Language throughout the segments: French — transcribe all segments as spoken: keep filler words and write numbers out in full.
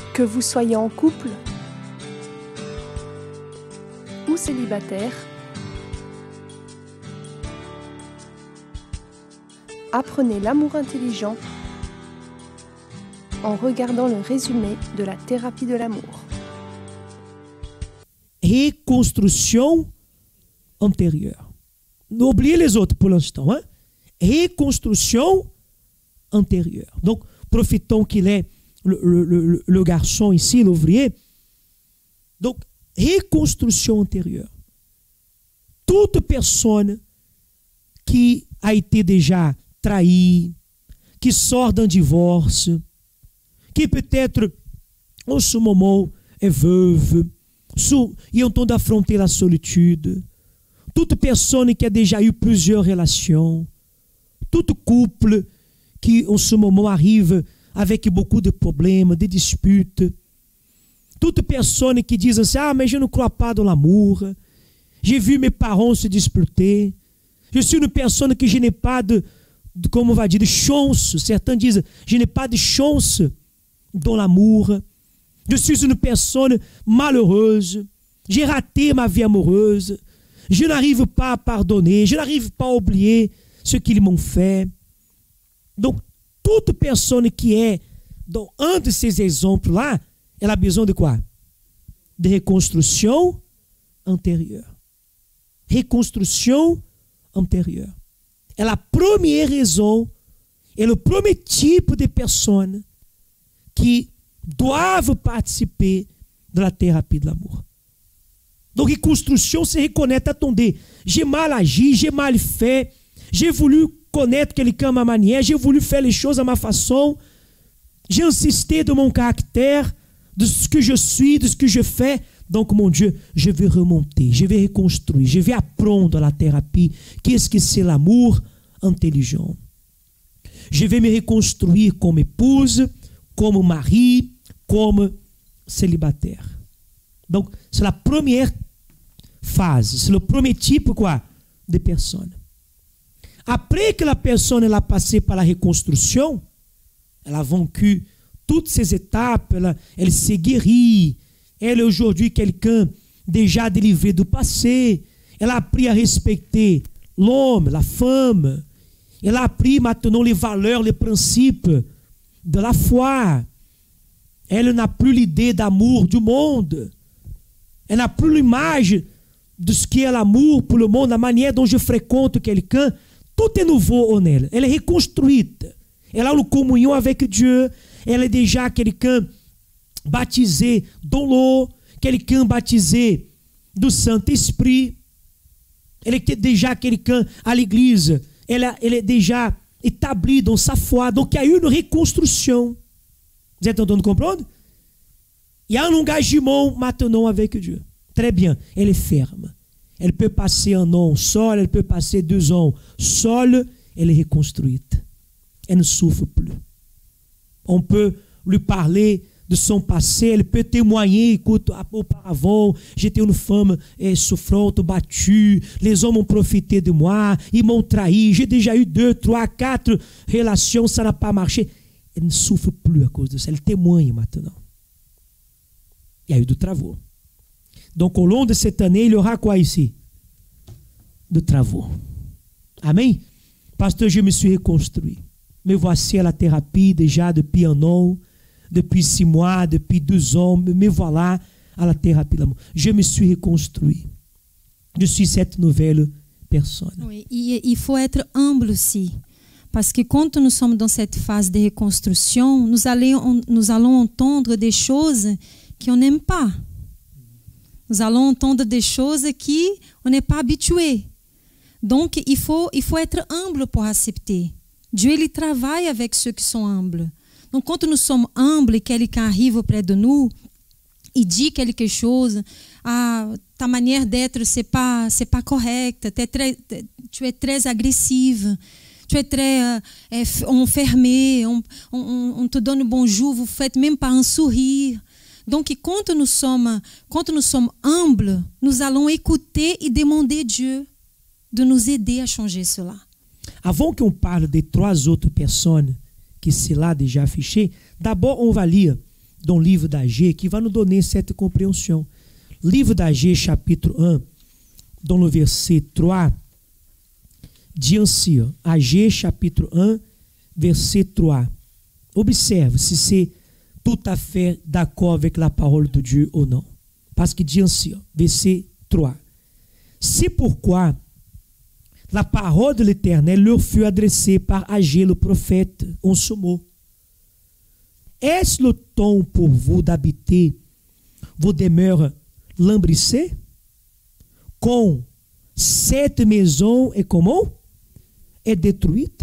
Que vous soyez en couple ou célibataire, apprenez l'amour intelligent en regardant le résumé de la thérapie de l'amour. Reconstruction antérieure. N'oubliez les autres pour l'instant. Hein? Reconstruction antérieure. Donc, profitons qu'il est le, le, le, le garçon ici, l'ouvrier. Donc, reconstruction antérieure. Toute personne qui a été déjà trahie, qui sort d'un divórcio, qui peut-être en ce moment est veuve, e en train d'affronter la solitude, toute personne qui a déjà eu plusieurs relations, tout couple qui en ce moment arrive avec beaucoup de problèmes, de disputes, toute personne qui diz assim, ah, mais je ne crois pas dans l'amour, j'ai vu mes parents se disputer, je suis une personne que je n'ai pas de, de como vai dire, de chance, certains disent, je n'ai pas de chance dans l'amour, je suis une personne malheureuse, j'ai raté ma vie amoureuse, je n'arrive pas à pardonner, je n'arrive pas à oublier ce qu'ils m'ont fait. Donc, toute personne qui est dans un de ces exemples-là, elle a besoin de quoi? De reconstruction antérieure. Reconstruction antérieure. É a primeira razão, é o primeiro tipo de pessoa que doivent participer de la thérapie de l'amour. Donc, reconstruction, c'est reconnaître, attendez, j'ai mal agi, j'ai mal fait, j'ai voulu connaître quelqu'un à ma manière, j'ai voulu faire les choses à ma façon, j'ai insisté de mon caractère, de ce que je suis, de ce que je fais. Donc, mon Dieu, je vais remonter, je vais reconstruire, je vais apprendre la thérapie. Qu'est-ce que c'est l'amour intelligent? Je vais me reconstruire comme épouse, comme mari, comme célibataire. Donc, c'est la première phase, c'est le premier type quoi, de personne. Après que la personne elle a passé par la reconstruction, elle a vaincu toutes ces étapes, elle, elle s'est guérie, elle est aujourd'hui quelqu'un déjà délivré du passé, elle a appris à respecter l'homme, la femme, elle a appris maintenant les valeurs, les principes de la foi. Elle n'a plus l'idée d'amour du monde. Elle n'a plus l'image de ce qu'est l'amour pour le monde, la manière dont je fréquente quelqu'un. Tout est nouveau en elle. Elle est reconstruite. Elle a une communion avec Dieu. Elle est déjà quelqu'un baptisé dans l'eau, quelqu'un baptisé du Saint-Esprit. Elle est déjà quelqu'un à l'église. Elle, a, elle est déjà établie dans sa foi. Donc, il y a eu une reconstruction. Vous êtes en train de comprendre? Il y a un engagement maintenant avec Dieu. Très bien. Elle est ferme. Elle peut passer un an seule, elle peut passer deux ans seule. Elle est reconstruite. Elle ne souffre plus. On peut lui parler de son passé, elle peut témoigner, écoute, auparavant, j'étais une femme eh, souffrante, battue, les hommes ont profité de moi, ils m'ont trahi, j'ai déjà eu deux, trois, quatre relations, ça n'a pas marché. Elle ne souffre plus à cause de ça, elle témoigne maintenant. Il y a eu du travaux. Donc, au long de cette année, il y aura quoi ici? De travaux. Amen? Pasteur, je me suis reconstruit. Me voici à la thérapie déjà depuis un an, depuis six mois, depuis deux ans. Me voilà à la thérapie de l'amour. Je me suis reconstruit. Je suis cette nouvelle personne. Oui, il faut être humble aussi. Parce que quand nous sommes dans cette phase de reconstruction, nous allons, nous allons entendre des choses qu'on n'aime pas. Nous allons entendre des choses qui on n'est pas habitué. Donc, il faut, il faut être humble pour accepter. Dieu, il travaille avec ceux qui sont humbles. Donc, quand nous sommes humbles et quelqu'un arrive près de nous et dit quelque chose, ah, ta manière d'être, c'est pas, c'est pas correcte, tu es très, tu es très agressive, tu es très euh, enfermé, on, on, on te donne bonjour, vous faites même pas un sourire. Donc, quand nous sommes, quand nous sommes humbles, nous allons écouter et demander Dieu de nous aider à changer cela. Avant qu'on parle de trois autres personnes qui sont là déjà affichées, d'abord on va lire dans le livre d'Agé qui va nous donner cette compréhension. Livre d'Agé, chapitre un, dans le verset trois, dit ainsi, Agé, chapitre un, verset trois. Observe si c'est tout à fait d'accord avec la parole de Dieu ou non. Parce qu'il dit ainsi, verset trois. C'est pourquoi la parole de l'Éternel leur fut adressée par Agé le prophète en ce mot. Est-ce le temps pour vous d'habiter vos demeures lambrissées? Quand cette maison est comment? Est détruite.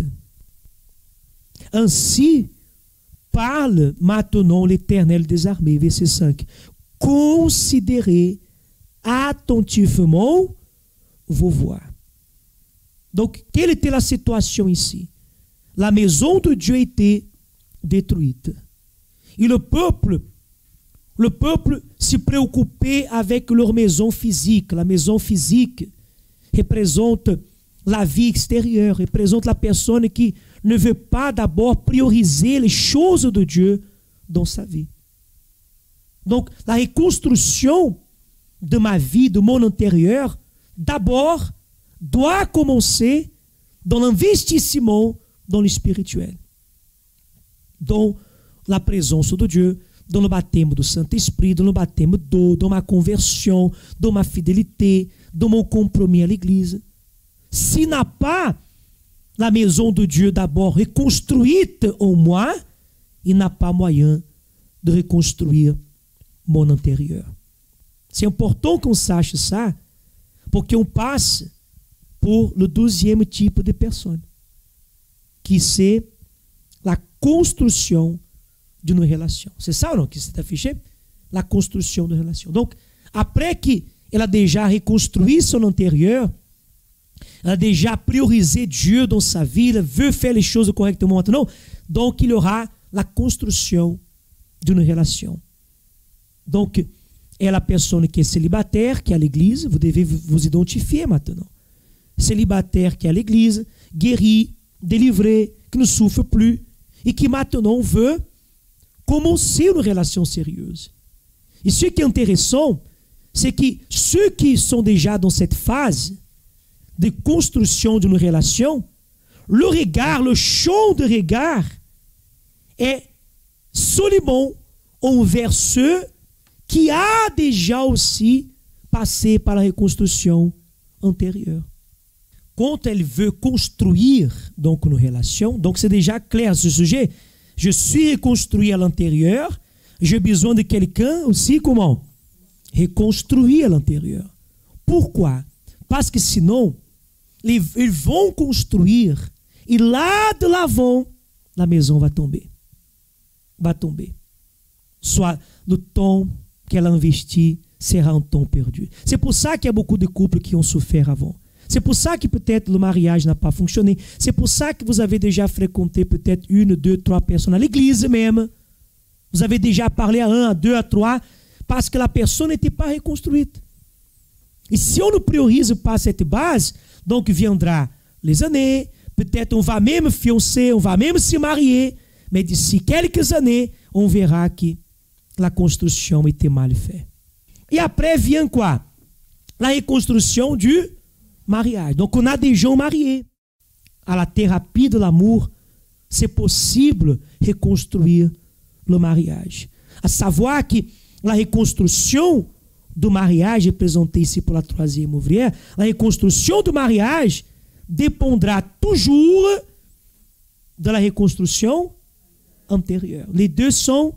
Ainsi parle maintenant l'Éternel des armées. Verset cinq. Considérez attentivement vos voies. Donc, quelle était la situation ici? La maison de Dieu était détruite. Et le peuple, le peuple se préoccupait avec leur maison physique. La maison physique représente la vie extérieure, représente la personne qui ne veut pas d'abord prioriser les choses de Dieu dans sa vie. Donc, la reconstruction de ma vie, de mon intérieur, d'abord, doit commencer dans l'investissement dans le spirituel. Dans la présence de Dieu, dans le baptême du Saint-Esprit, dans le baptême d'eau, dans ma conversion, dans ma fidélité, dans mon compromis à l'Église. S'il n'a pas la maison de Dieu d'abord reconstruite en moi, il n'a pas moyen de reconstruire mon intérieur. C'est important qu'on sache ça, porque on passe pour le deuxième type de personne, qui c'est la construction d'une relation. C'est ça ou non qui s'est affiché? La construction de relation. Donc, après qu'elle a déjà reconstruit son intérieur, elle a déjà priorisé Dieu dans sa vie, elle veut faire les choses correctement maintenant, donc il y aura la construction d'une relation. Donc, é a personne qui est célibataire, qui est à l'église, vous devez vous identifier maintenant. Célibataire qui est à l'église, guéri, délivré, qui ne souffre plus, et qui maintenant veut commencer une relation sérieuse. Et ce qui est intéressant, c'est que ceux qui sont déjà dans cette phase de construction d'une relation, le regard, le champ de regard est seulement envers ceux qui a déjà aussi passé par la reconstruction antérieure. Quand elle veut construire donc une relation, donc c'est déjà clair ce sujet. Je suis reconstruit à l'intérieur, j'ai besoin de quelqu'un aussi, comment? Reconstruire à l'intérieur. Pourquoi? Parce que sinon, ils vont construire et lá de l'avant, la maison va tomber. Va tomber. Soit le temps qu'elle a investi sera un temps perdu. C'est pour ça qu'il y a beaucoup de couples qui ont souffert avant. C'est pour ça que peut-être le mariage n'a pas fonctionné. C'est pour ça que vous avez déjà fréquenté peut-être une, deux, trois personnes à l'église même. Vous avez déjà parlé à un, à deux, à trois, parce que la personne n'était pas reconstruite. Et si on ne priorise pas cette base, donc viendra les années, peut-être on va même fiancer, on va même se marier, mais d'ici quelques années, on verra que la construction était mal faite. Et après vient quoi? La reconstruction du mariage. Donc on a des gens mariés. À la thérapie de l'amour, c'est possible reconstruire le mariage. À savoir que la reconstruction do mariage, représentée ici pour la troisième ouvrière, la reconstruction du mariage dépendra toujours de la reconstruction antérieure. Les deux sont,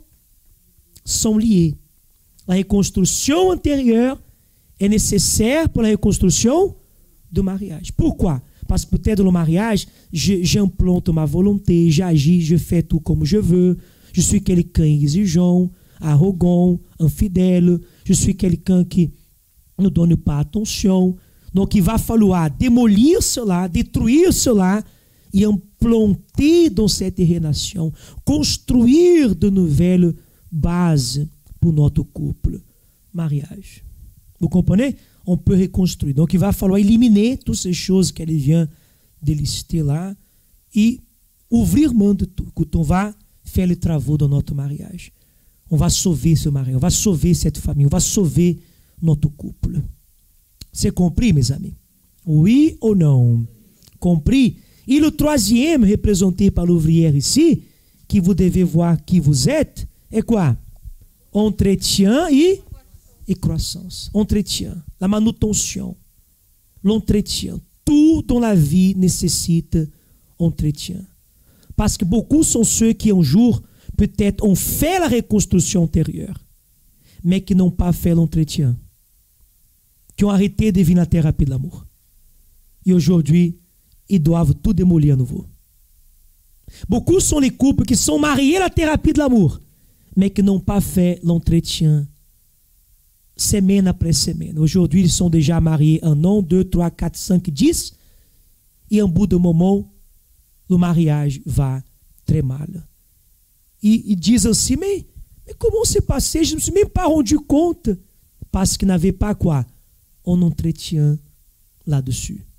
sont liés. La reconstruction antérieure est nécessaire pour la reconstruction do mariage. Pourquoi? Parce que peut-être no mariage, j'implante ma volonté, j'agis, je fais tout comme je veux, je suis quelqu'un exigeant, arrogant, infidèle, je suis quelqu'un qui ne donne pas attention. Donc il va falloir démolir cela, détruire cela e implanter dans cette relation, construire de nouvelles bases pour notre couple. Mariage. Vous comprenez? On peut reconstruire. Donc il va falloir éliminer toutes ces choses qu'elle vient de lister là e ouvrir mão de tout. Quand on va faire les travaux de notre mariage. On va sauver ce mari, on va sauver cette famille, on va sauver notre couple. C'est compris, mes amis? Oui ou non? Compris? Et le troisième, représenté par l'ouvrière ici, que vous devez voir qui vous êtes, est quoi? Entretien et, et croissance. Entretien, la manutention, l'entretien. Tout dans la vie nécessite entretien. Parce que beaucoup sont ceux qui un jour, peut-être, ont fait la reconstruction antérieure, mais qui n'ont pas fait l'entretien, qui ont arrêté de vivre la thérapie de l'amour. Et aujourd'hui, ils doivent tout démolir à nouveau. Beaucoup sont les couples qui sont mariés à la thérapie de l'amour, mais qui n'ont pas fait l'entretien semaine après semaine. Aujourd'hui, ils sont déjà mariés un an, deux, trois, quatre, cinq, dix, et en bout de moment, le mariage va très mal. Et ils disent ainsi, mais, mais comment c'est passé? Je ne me suis même pas rendu compte. Parce qu'ils n'avaient pas quoi? Un entretien là-dessus.